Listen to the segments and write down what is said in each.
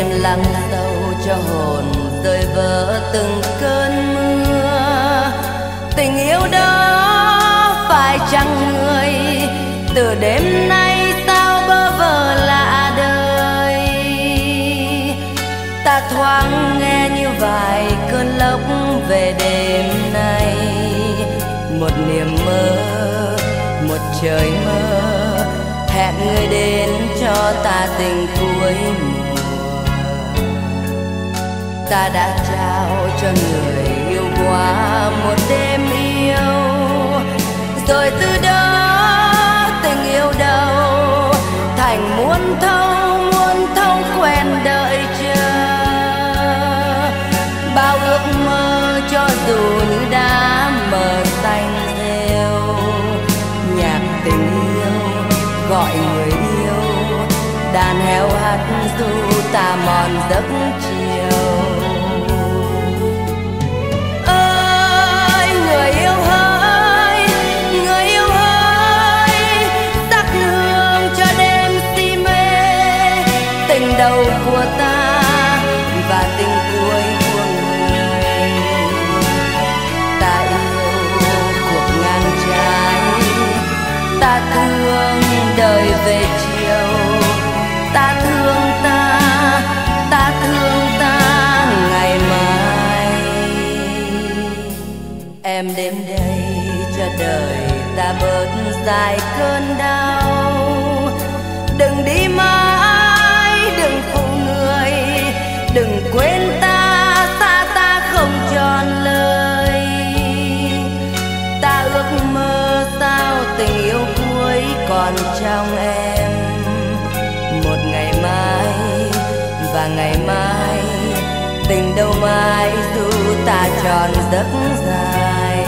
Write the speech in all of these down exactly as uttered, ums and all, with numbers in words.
đêm lắng sâu cho hồn rơi vỡ từng cơn mưa. Tình yêu đó phải chăng người từ đêm nay sao bơ vơ lạ đời. Ta thoáng nghe như vài cơn lốc về đêm nay, một niềm mơ, một trời mơ hẹn người đến cho ta tình cuối mùa. Ta đã trao cho người yêu qua một đêm yêu, rồi từ đó tình yêu đâu thành muôn thâu muôn thâu quen đợi chờ. Bao ước mơ cho dù như đã mờ xanh rêu, nhạc tình yêu gọi người yêu, đàn heo hát du ta mòn giấc chiều. Ơi người yêu hỡi, người yêu hỡi, sắc hương cho đêm si mê, tình đầu của ta và tình cuối của người. Ta yêu cuộc ngang trái, ta thương đời về chiều, ta thương ta, ta thương ta ngày mai. Em đến đây cho đời ta bớt dài cơn đau, đừng đi mãi, đừng phụ người, đừng quên ta, xa ta không tròn lời. Ta ước mơ sao tình yêu cuối còn trong em, một ngày mai và ngày mai tình đâu mai dù ta tròn giấc dài.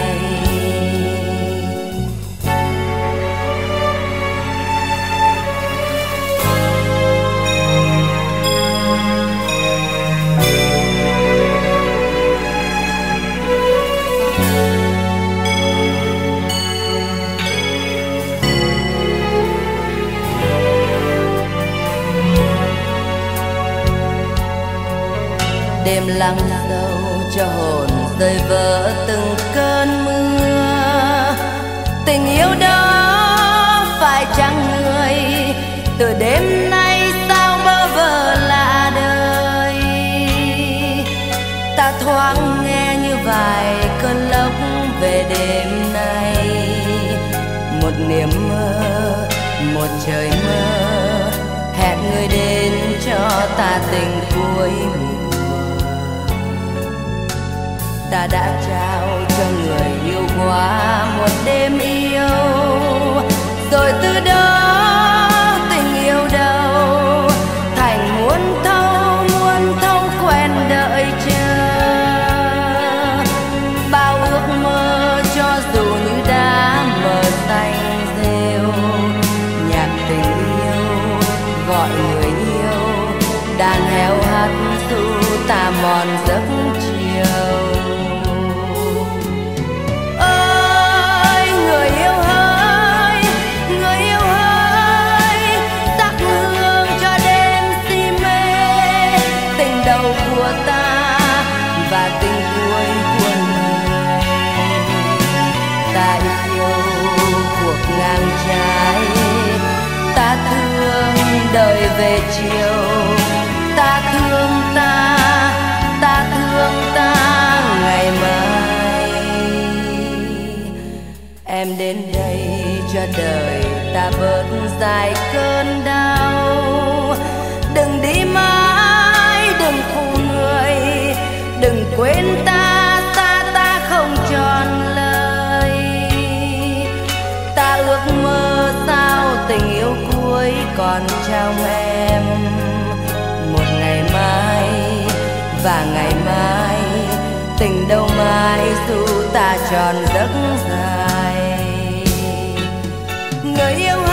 Đêm lắng sâu cho hồn rơi vỡ từng cơn mưa. Tình yêu đó phải chăng người từ đêm nay sao bơ vơ lạ đời. Ta thoáng nghe như vài cơn lốc về đêm nay, một niềm mơ, một trời mơ hẹn người đến cho ta tình cuối mùa. Ta đã trao cho người yêu qua một đêm yêu, rồi từ đó tình yêu đâu thành muôn thâu muôn thâu quen đợi chờ. Bao ước mơ cho dù như đã mờ xanh rêu, nhạc tình yêu gọi người yêu, đàn heo hát du ta mòn giấc chiều. Của ta và tình cuối của người. Ta yêu cuộc ngang trái, ta thương đời về chiều, ta thương ta, ta thương ta ngày mai. Em đến đây cho đời ta bớt dài cơn đau, đừng đi mãi, đừng phụ người, đừng quên ta, xa ta không tròn lời. Ta ước mơ sao tình yêu cuối còn trong em, một ngày mai và ngày mai tình đâu mai dù ta tròn giấc dài. Người yêu